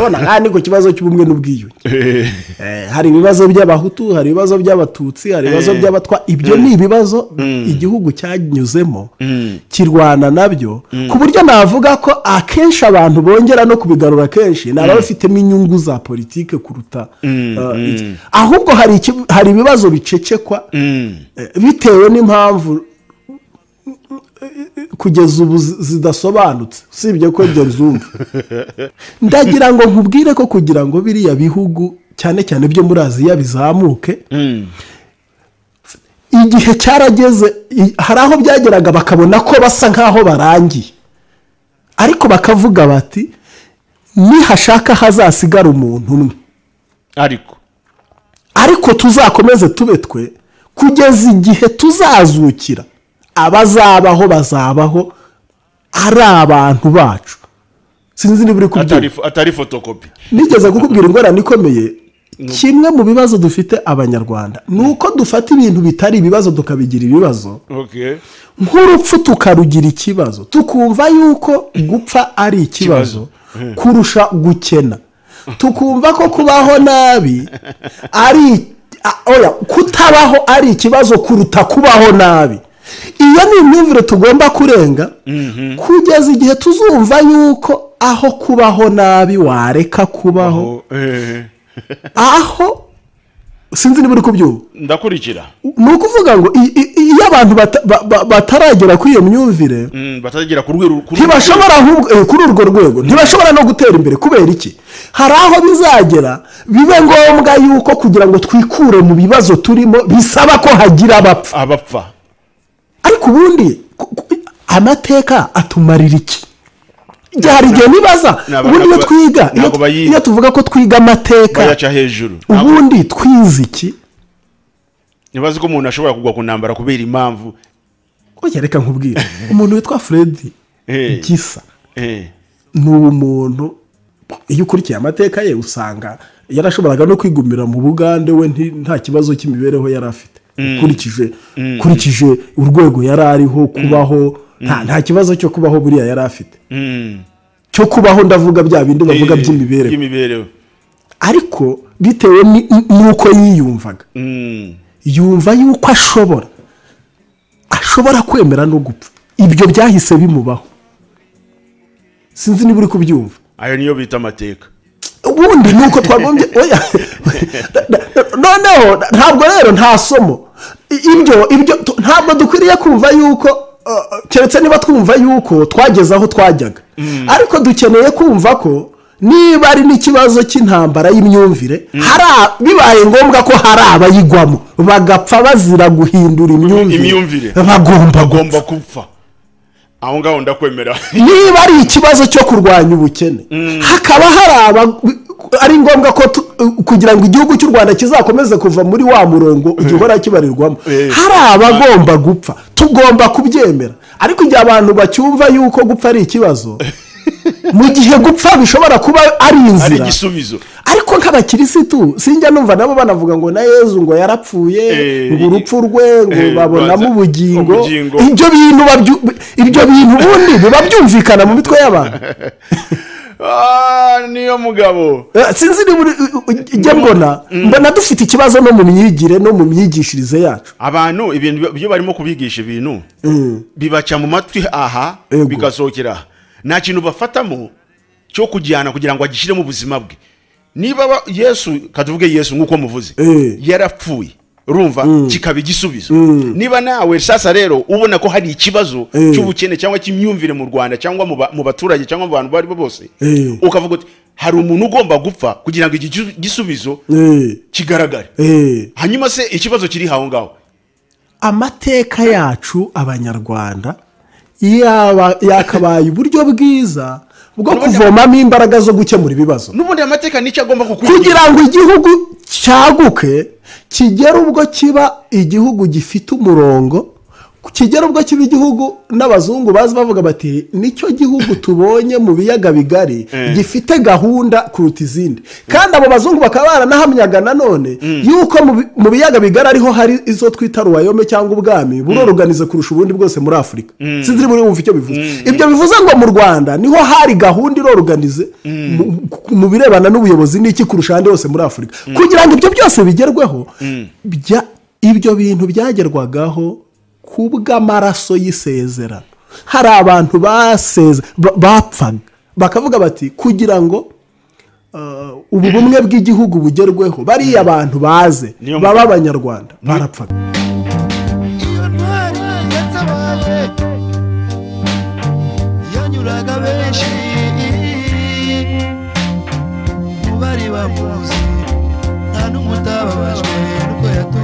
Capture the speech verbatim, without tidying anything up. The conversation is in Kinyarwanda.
urabona kandi ku kibazo cy'ubumwe n'ubwiyunge hari ibibazo by'abahutu hari ibibazo by'abatutsi hari ibibazo by'abatwa ibyo ni ibibazo igihugu cyanyuzemo kirwana nabyo ku buryo navuga ko akenshi abantu bongera no kubigarura kenshi naba bafitemo inyungu za politike kuruta ahubwo hari hari ibibazo bicecekwa bitewe n'impamvu kugeza ubu zidasobanutse usibye ko ibyo nzumva ndagira ngo nkubwire ko kugira ngo biriya bihugu cyane cyane byo muri Aziya bizamuke igihe cyarageze hari aho byageraga bakabona ko basa nkaho barangiye ariko bakavuga bati nihashaka hazasigara umuntu umwe ariko ariko tuzakomeze tube twe kugeza igihe tuzazukira abazabaho bazabaho ari abantu bacu sinzi niba uri kubyumva atari fotokopi nigeze kukubwira ingorane ikomeye kimwe mu bibazo dufite abanyarwanda nuko dufata ibintu bitari ibibazo tukabigira ibibazo nk'urupfu tukarugira ikibazo tukumva yuko gupfa ari ikibazo kurusha gukena tukumva ko kubaho nabi ari oya kutabaho ari ikibazo kuruta kubaho nabi iyo ni imyumvire tugomba kurenga kugeza igihe tuzumva yuko aho kubaho nabi wareka kubaho aho sinzi niba uri kubyumva ndakurikira ni ukuvuga ngo iyo abantu bataragera kuri iyo myumvire bataragera ku rwego ntibashobora kuri urwo rwego ntibashobora no gutera imbere kubera iki hari aho bizagera bibe ngombwa yuko kugira ngo twikure mu bibazo turimo bisaba ko hagira abapfa abapfa ariko ubundi amateka atumarira iki hari igihe nibaza ubundi iyo twiga iyo tuvuga ko twiga amateka bayaca hejuru ubundi twize iki nibaza ko umuntu ashobora kugwa ku ntambara kubera impamvu oya reka nkubwire umuntu witwa Fred Gisa ni umuntu iyo ukurikiye amateka ye usanga yarashoboraga no kwigumira mu Bugande we nta kibazo cy'imibereho yari afite kurikije kurikije urwego yari ariho kubaho nta kibazo cyo kubaho buriya yari afite cyo kubaho ndavuga bya bindi bavuga by'imibereho ariko bitewe nuko yiyumvaga yumva yuko ashobora ashobora kwemera no gupfa ibyo byahise bimubaho sinzi niba uri kubyumva ayo niyo bita amateka ubundi nuko twagombye oya noneho ntabwo rero nta somo ibyo ibyo ntabwo dukwiriye kumva yuko keretse niba twumva yuko twageze aho twajyaga ariko dukeneye kumva ko niba ari n'ikibazo cy'intambara y'imyumvire bibaye ngombwa ko hari abayigwamo bagapfa bazira guhindura imyumvire bagomba gupfa aho ngaho ndakwemera niba ari ikibazo cyo kurwanya ubukene hakaba hari ari ngombwa ko kugira ngo igihugu cy'u Rwanda kizakomeze kuva muri wa murongo igihora kibarirwamo hari abagomba gupfa tugomba kubyemera ariko igihe abantu bacyumva yuko gupfa ari ikibazo mu gihe gupfa bishobora kuba ari inzira ari igisubizo ariko nk'abakirisitu sinjya numva nabo banavuga ngo na Yezu ngo yarapfuye ngo urupfu rwe ngo babonamo ubugingo ibyo bintu ibyo bintu ubundi biba byumvikana mu mitwe y'abantu ah niyo mugabo sinzi ijya mbona mbona dufite ikibazo no mu myigire no mu myigishirize yacu abantu ibintu byo barimo kubigisha ibintu bibaca mu matwi aha bigasohokera nta kintu bafatamo cyo kujyana kugira ngo agishire mu buzima bwe niba Yesu kaduvuge Yesu nkuko muvuze yarapfuye urumva kikaba igisubizo niba nawe sasa rero ubona ko hari ikibazo cy'ubukene cyangwa cy'imyumvire mu Rwanda cyangwa mu baturage cyangwa mu bantu bari bose ukavuga uti hari umuntu ugomba gupfa kugira ngo igisubizo kigaragare hanyuma se ikibazo kiri hawo ngaho amateka yacu abanyarwanda yaba yakabaye uburyo bwiza bwo kuvomamo imbaraga zo gukemura ibibazo n'ubundi amateka nicyo agomba kukwigira kugira ngo igihugu cyaguke kigera ubwo kiba igihugu gifite umurongo kigera ubwo kiba igihugu n'abazungu bazi bavuga bati nicyo gihugu tubonye mu biyaga bigari gifite gahunda kuruta izindi, kandi abo bazungu bakaba baranahamyaga nanone yuko mu biyaga bigari ariho hari izo twita ruwayome cyangwa ubwami buroroganize kurusha ubundi bwose muri Afurika. Sinzi muri wumva icyo bivuze. Ibyo bivuze ngo mu Rwanda niho hari gahunda iroroganize mu birebana n'ubuyobozi n'iki kurusha ahandi hose muri Afurika. Kugira ngo ibyo byose bigerweho, ibyo bintu byagerwagaho kubw'amaraso y'isezerano. Hari abantu baseze bapfaga bakavuga bati kugira ngo ubu bumwe bw'igihugu bugerweho bariya abantu baze baba abanyarwanda barapfaga. Iyo ntwari yatabaye yanyuraga benshi mu bari bamuzi, nta n'umutababajwe nuko yatuye